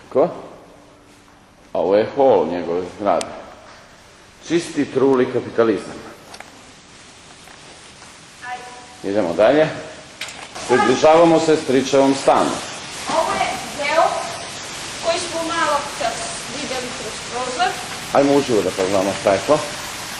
Ko? A ovo je hol njegove zgrade. Čisti truli kapitalizam. Idemo dalje. Približavamo se stričevom stanu. Ovo je deo koji smo malo vidjeli kroz prozor. Ajmo uživo da pogledamo šta je to.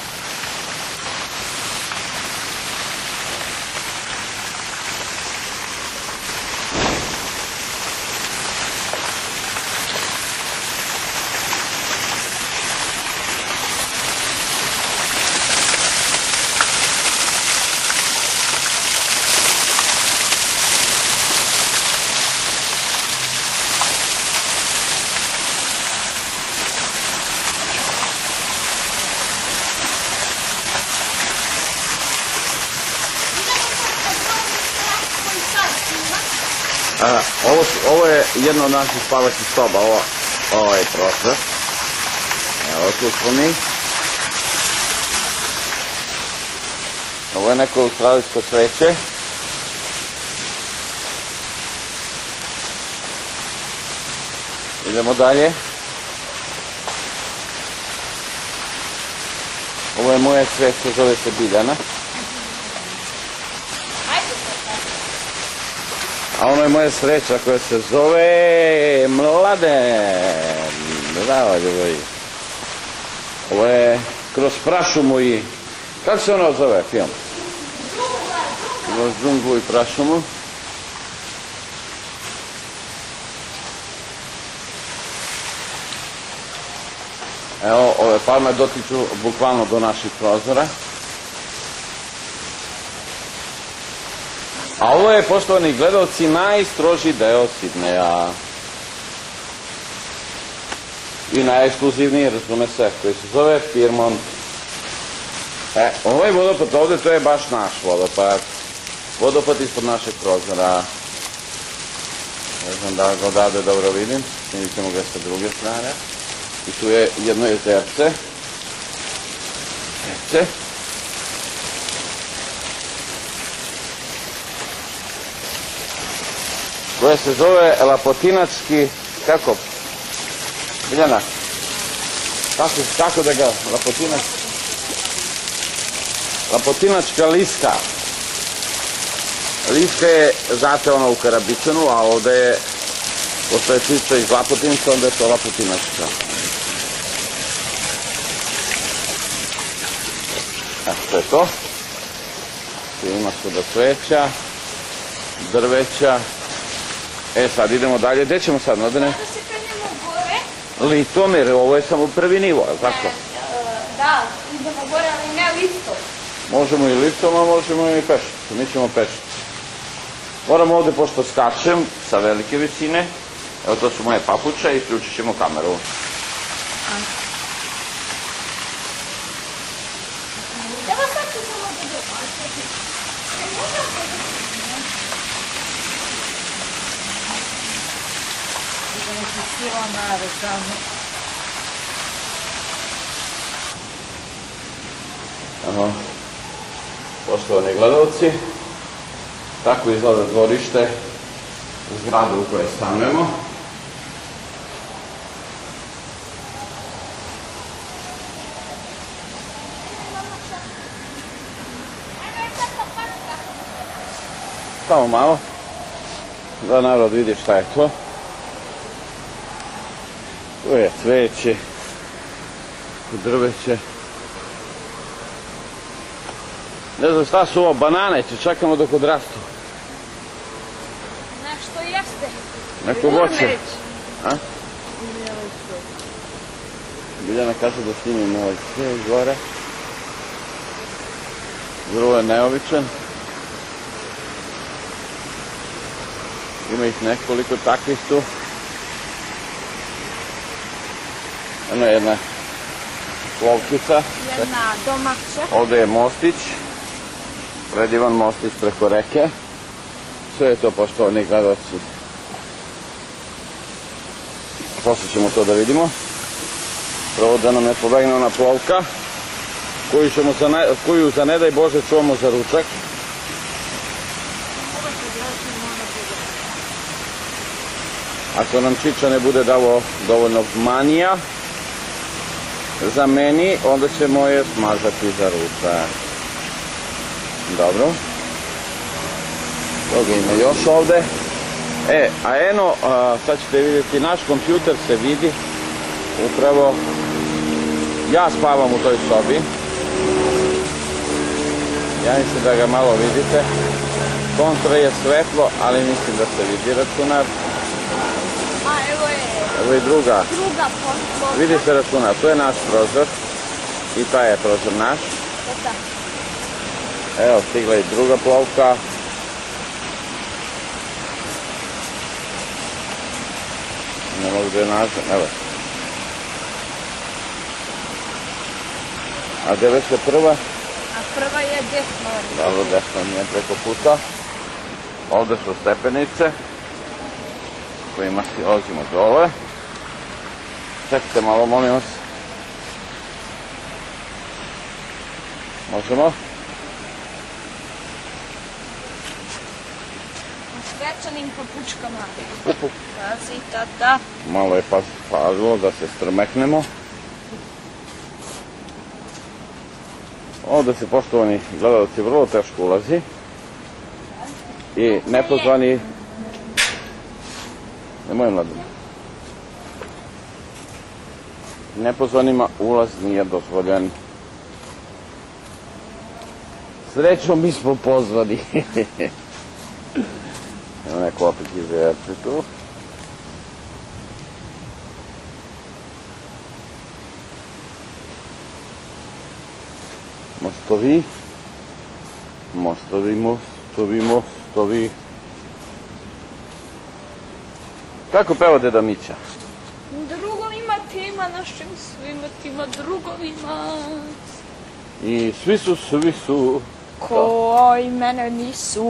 Ovo je jedna od naših spavačih soba, ovo je prozor. Evo tu smo mi. Ovo je neko australijsko cveće. Idemo dalje. Ovo je moje cveće, zove se Biljana. A ono je moja sreća koja se zove Mladen. Bravo, ljubavi. Ovo je Kroz prašumu i... Kako se ono zove film? Kroz džunglu i prašumu. Evo, ove palme dotiču bukvalno do naših prozora. A ovo je, poštovani gledalci, najstrožiji deo Sidneja. I najekskluzivniji, razume se, koji se zove Pyrmont. Ovo je vodopad ovde, to je baš naš vodopad. Vodopad ispod našeg prozora. Ne znam da ga odavde dobro vidim. Vidjet ćemo ga sa druge strane. I tu je jedno jezerce. Koje se zove Lapotinački, kako? Biljana? Kako da ga, Lapotinačka liska. Liska je, znate, ono u Karabičanu, a ovde je, pošto je čisto iz Lapotinca, onda je to Lapotinačka. To je to. Tu ima svuda cveća, drveća. Sad idemo dalje. Gde ćemo sad, Mladene? Da se penjemo gore. Litomir, ovo je samo prvi nivo, je li tako? Da, idemo gore, ali ne liftom. Možemo i liftom, a možemo i pešom. Mi ćemo pešom. Moram ovde, pošto skačem sa velike visine, evo to su moje papuče i isključit ćemo kameru. Evo sad ću samo da domaćati. Poštovani gledalci, tako izgleda dvorište zgrade u kojoj stanujemo. Samo malo, da narod vidi šta je to. Tu je cveće, drveće. Ne znam šta su ovo, banane, čekamo dok odrastu. Nešto jeste. Neko voće. Biljana kaže da snimimo ovaj cvijet gore. Vrlo je neobičan. Ima ih nekoliko takvih tu. Eno je jedna plovčica. Jedna domaća. Ovde je mostić. Predivan mostić preko reke. Sve je to, poštovani gledalci. Posle ćemo to da vidimo. Prvo da nam ne pobegne ona plovka, koju za ne daj Bože čuvamo za ručak. Ako nam Čiča ne bude dao dovoljno manija za meni, onda ćemo je smazati za ručak. Dobro. Toga ima još ovde. A eno, sad ćete vidjeti, naš kompjuter se vidi. Upravo ja spavam u toj sobi. Ja mislim da ga malo vidite. Kontra je svetlo, ali mislim da se vidi računar. A evo je Evo je druga. Vidi se računar, tu je naš prozor. I taj je prozor naš. Evo, stigla i druga plovka. Ne mogu da je nađem, evo. A gdje već je prva? A prva je desno. Dobro, desno nije preko puta. Ovdje su stepenice kojima silazimo dole. Čekajte malo, molim vas. Možemo? Svečanim papučkama. Upu. Pazi, tata. Malo je falilo da se strmeknemo. Ovdje se, poštovani gledalci, vrlo teško ulazi. I nepozvani... Nemoj mladim. Nepozvanima ulaz nije dozvoljen. Srećom mi smo pozvani. Evo neko opet izvjerci tu. Mostovi. Mostovi, mostovi, mostovi. Kako peva Deda Mića? Drugovima tima, našim svima tima drugovima. I svi su... Koji mene nisu.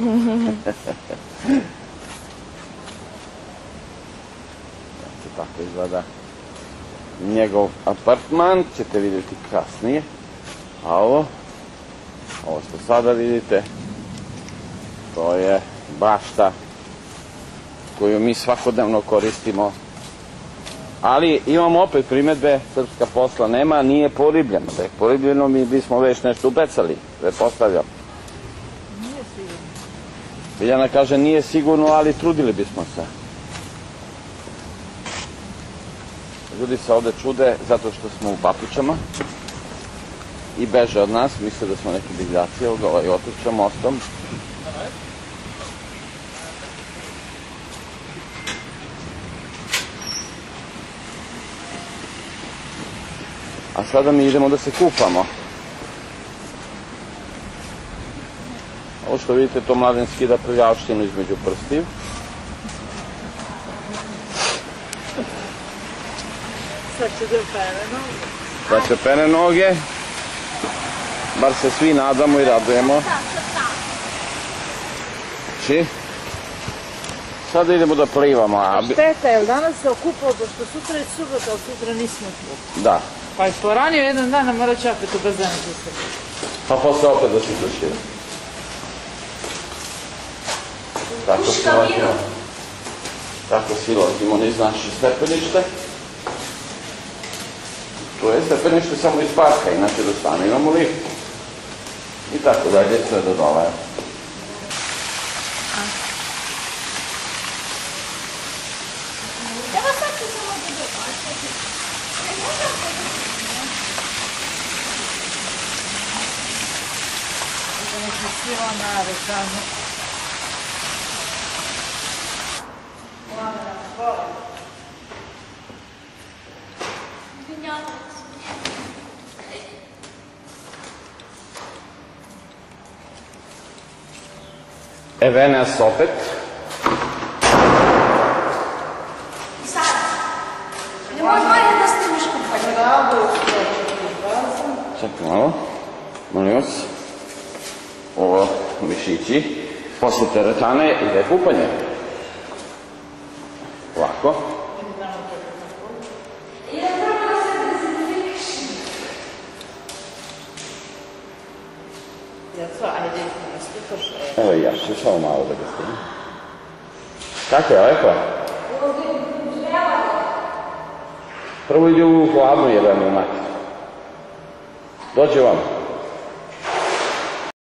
Tako izgleda njegov apartman, ćete vidjeti kasnije. A ovo što sada vidite, to je bašta koju mi svakodnevno koristimo. Ali imamo opet primjedbe, srpska posla nema, nije poribljeno. Da je poribljeno, mi bismo već nešto upecali, pretpostavljam. Nije sigurno. Biljana kaže nije sigurno, ali trudili bismo se. Ljudi se ovde čude zato što smo u papučama i beže od nas, misle da smo neki divljaci, i otičemo mostom. A sada mi idemo da se kupamo. Ovo što vidite, to Mladen skida prljavštinu između prstiju. Sad će da pere noge. Da se pere noge. Bar se svi nadamo i radujemo. Či? Sada idemo da plivamo. Šteta, jer danas se okupao, pošto sutra je subota, ali sutra nismo tu. Da. Pa je poranio jedan dan, a mora će opet u bazenu sutra. Pa posle opet da se izvršio. Tako silazimo niz naše stepenište. To je stepenište samo iz parka, inače do stana imamo lift. I tako dalje, sve do dole. Evo sad ću samo da dobačati. Da neki silonare tamo. Evo nas opet. Nemoj bolje da snimiš kupanje. Čekaj malo. Molim vas. Ovo mišići. Posle teretane ide kupanje. Ovako. Evo i ja ću samo malo da ga stavim. Kako je lepo? Prvo ide u hladnu jebenu mater. Dođe vam.